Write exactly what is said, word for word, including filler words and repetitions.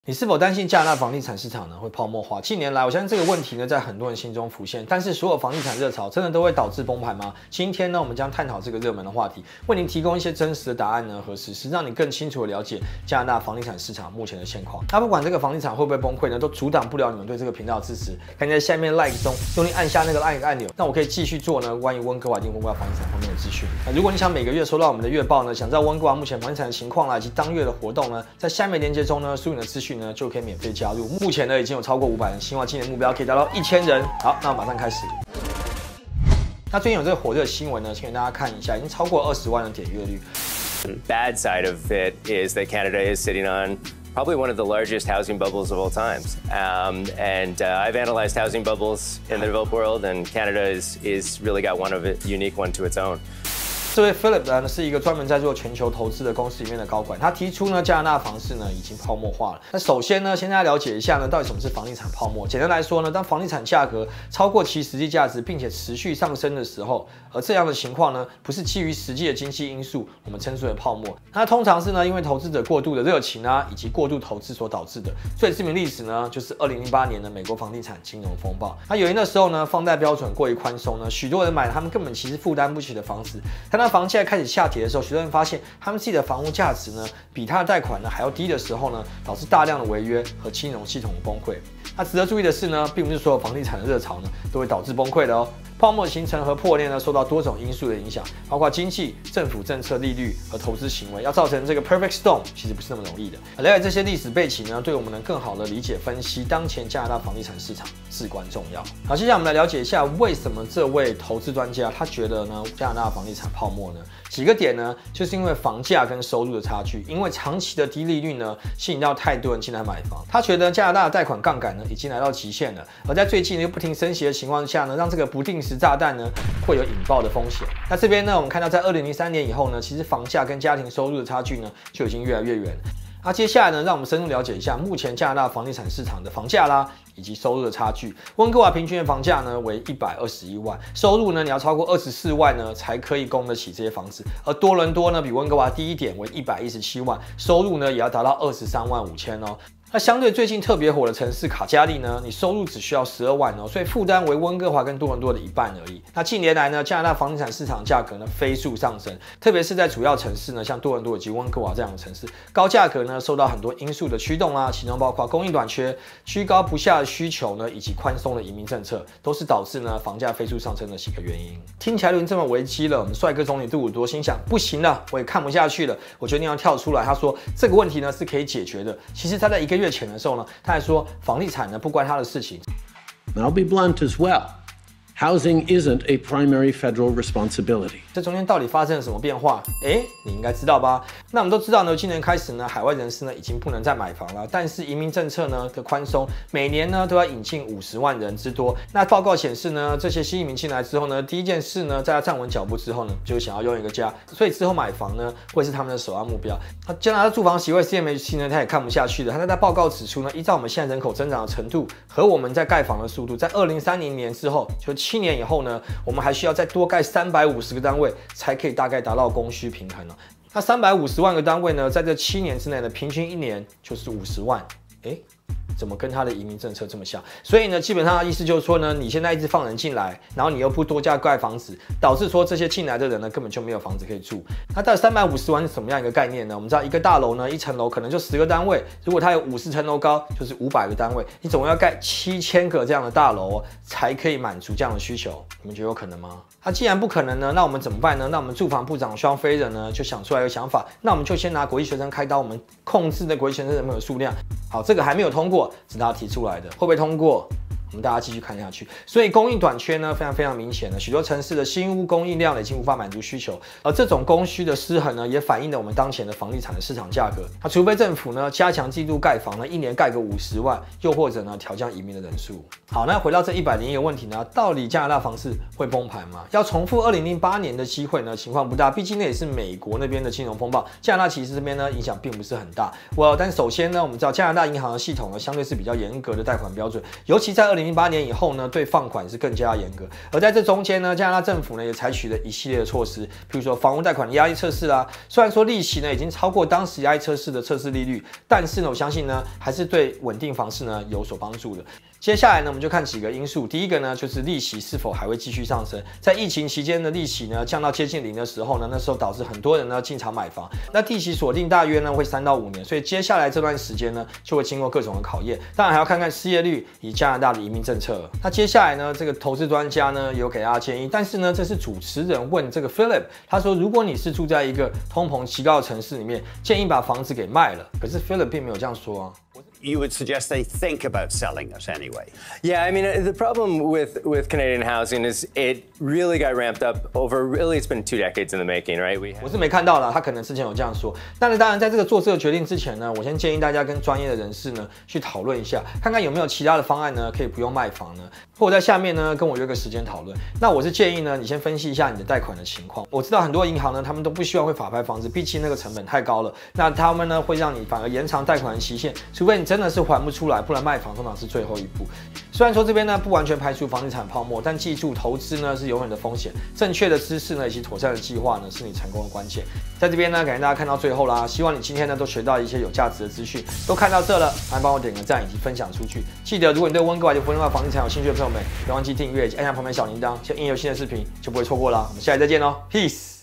你是否担心加拿大房地产市场呢会泡沫化？近年来，我相信这个问题呢在很多人心中浮现。但是，所有房地产热潮真的都会导致崩盘吗？今天呢，我们将探讨这个热门的话题，为您提供一些真实的答案呢和事实，让你更清楚的了解加拿大房地产市场目前的现况。那不管这个房地产会不会崩溃呢，都阻挡不了你们对这个频道的支持。赶紧在下面 like 中用力按下那个 like 按钮，那我可以继续做呢关于温哥华、温哥华房地产方面的资讯。那如果你想每个月收到我们的月报呢，想知道温哥华目前房地产的情况啦，以及当月的活动呢，在下面链接中呢输入你的资讯呢，就可以免费加入。目前呢已经有超过五百人，希望今年目标可以达到一千人。好，那马上开始。那最近有这个火热新闻呢，请给大家看一下，已经超过二十万的点阅率。 Bad side of it is that Canada is sitting on probably one of the largest housing bubbles of all times. Um, and uh, I've analyzed housing bubbles in the developed world, and Canada is is really got one of it, unique one to its own. 这位 Philip 呢是一个专门在做全球投资的公司里面的高管，他提出呢加拿大房市呢已经泡沫化了。那首先呢，先大家了解一下呢，到底什么是房地产泡沫？简单来说呢，当房地产价格超过其实际价值，并且持续上升的时候，而这样的情况呢，不是基于实际的经济因素，我们称之为泡沫。那通常是呢，因为投资者过度的热情啊，以及过度投资所导致的。最知名例子呢，就是二零零八年的美国房地产金融风暴。那由于那时候呢，放贷标准过于宽松呢，许多人买了他们根本其实负担不起的房子。当房价开始下跌的时候，许多人发现他们自己的房屋价值呢比他的贷款呢还要低的时候呢，导致大量的违约和金融系统的崩溃。那值得注意的是呢，并不是所有房地产的热潮呢都会导致崩溃的哦。泡沫形成和破裂呢，受到多种因素的影响，包括经济、政府政策、利率和投资行为。要造成这个 perfect storm， 其实不是那么容易的。了解这些历史背景呢，对我们能更好的理解分析当前加拿大房地产市场至关重要。好，接下来我们来了解一下为什么这位投资专家他觉得呢加拿大房地产泡沫呢？几个点呢，就是因为房价跟收入的差距，因为长期的低利率呢，吸引到太多人进来买房。他觉得加拿大的贷款杠杆呢已经来到极限了，而在最近又不停升息的情况下呢，让这个不定时炸弹呢会有引爆的风险。那这边呢，我们看到在二零零三年以后呢，其实房价跟家庭收入的差距呢就已经越来越远。那接下来呢，让我们深入了解一下目前加拿大房地产市场的房价啦，以及收入的差距。温哥华平均的房价呢为一百二十一万，收入呢你要超过二十四万呢才可以供得起这些房子。而多伦多呢比温哥华低一点，为一百一十七万，收入呢也要达到二十三万五千哦。那相对最近特别火的城市卡加利呢，你收入只需要十二万哦，所以负担为温哥华跟多伦多的一半而已。那近年来呢，加拿大房地产市场价格呢飞速上升，特别是在主要城市呢，像多伦多以及温哥华这样的城市，高价格呢受到很多因素的驱动啊，其中包括供应短缺、居高不下的需求呢，以及宽松的移民政策，都是导致呢房价飞速上升的几个原因。听起来轮这么危机了，我们帅哥总理杜鲁多心想，不行了，我也看不下去了，我决定要跳出来。他说这个问题呢是可以解决的。其实他在一个月前的时候呢，他还说房地产呢不关他的事情。 And I'll be blunt as well. Housing isn't a primary federal responsibility. 这中间到底发生了什么变化？哎，你应该知道吧？那我们都知道呢，今年开始呢，海外人士呢已经不能再买房了。但是移民政策呢的宽松，每年呢都要引进五十万人之多。那报告显示呢，这些新移民进来之后呢，第一件事呢，在他站稳脚步之后呢，就是想要拥有一个家，所以之后买房呢会是他们的首要目标。那加拿大住房协会 C M H C 呢，他也看不下去了。他在报告指出呢，依照我们现在人口增长的程度和我们在盖房的速度，在二零三零年之后，就七年以后呢，我们还需要再多盖三百五十个单位，才可以大概达到供需平衡了。那三百五十万个单位呢，在这七年之内呢，平均一年就是五十万，哎，怎么跟他的移民政策这么像？所以呢，基本上的意思就是说呢，你现在一直放人进来，然后你又不多加盖房子，导致说这些进来的人呢，根本就没有房子可以住。那到底三百五十万是什么样一个概念呢？我们知道一个大楼呢，一层楼可能就十个单位，如果它有五十层楼高，就是五百个单位，你总共要盖七千个这样的大楼哦，才可以满足这样的需求。你们觉得有可能吗？那既然不可能呢，那我们怎么办呢？那我们住房部长双飞人呢，就想出来一个想法，那我们就先拿国际学生开刀，我们控制的国际学生人口的数量。好，这个还没有通过，是他提出来的，会不会通过？我们大家继续看下去，所以供应短缺呢非常非常明显的，许多城市的新屋供应量已经无法满足需求，而这种供需的失衡呢，也反映了我们当前的房地产的市场价格。那除非政府呢加强季度盖房呢，一年盖个五十万，又或者呢调降移民的人数。好，那回到这一百零一个问题呢，到底加拿大房市会崩盘吗？要重复二零零八年的机会呢，情况不大，毕竟那也是美国那边的金融风暴，加拿大其实这边呢影响并不是很大。我但首先呢，我们知道加拿大银行的系统呢相对是比较严格的贷款标准，尤其在二零零零八年以后呢，对放款是更加严格。而在这中间呢，加拿大政府呢也采取了一系列的措施，比如说房屋贷款的压力测试啦。虽然说利息呢已经超过当时压力测试的测试利率，但是呢，我相信呢还是对稳定房市呢有所帮助的。接下来呢，我们就看几个因素。第一个呢，就是利息是否还会继续上升。在疫情期间的利息呢降到接近零的时候呢，那时候导致很多人呢进场买房。那利息锁定大约呢会三到五年，所以接下来这段时间呢就会经过各种的考验。当然还要看看失业率以及加拿大的移民政策。那接下来呢，这个投资专家呢有给大家建议，但是呢，这是主持人问这个 Philip， 他说如果你是住在一个通膨极高的城市里面，建议把房子给卖了。可是 Philip 并没有这样说啊。 You would suggest they think about selling us anyway. Yeah, I mean, the problem with, with Canadian housing is it really got ramped up over, really, it's been two decades in the making, right? We 我是没看到啦，他可能之前有这样说。但是当然，在这个做这个决定之前呢，我先建议大家跟专业的人士呢去讨论一下，看看有没有其他的方案呢，可以不用卖房呢，或者在下面呢跟我约个时间讨论。那我是建议呢，你先分析一下你的贷款的情况。我知道很多银行呢，他们都不希望会法拍房子，毕竟那个成本太高了。那他们呢会让你反而延长贷款的期限，除非你真的是还不出来，不然卖房通常是最后一步。虽然说这边呢不完全排除房地产泡沫，但记住投资呢是永远的风险，正确的知识呢以及妥善的计划呢是你成功的关键。在这边呢感谢大家看到最后啦，希望你今天呢都学到一些有价值的资讯，都看到这了，麻烦帮我点个赞以及分享出去。记得如果你对温哥华及佛罗里达房地产有兴趣的朋友们，别忘记订阅以及按下旁边小铃铛，像一有新的视频就不会错过啦。我们下期再见喽 ，peace。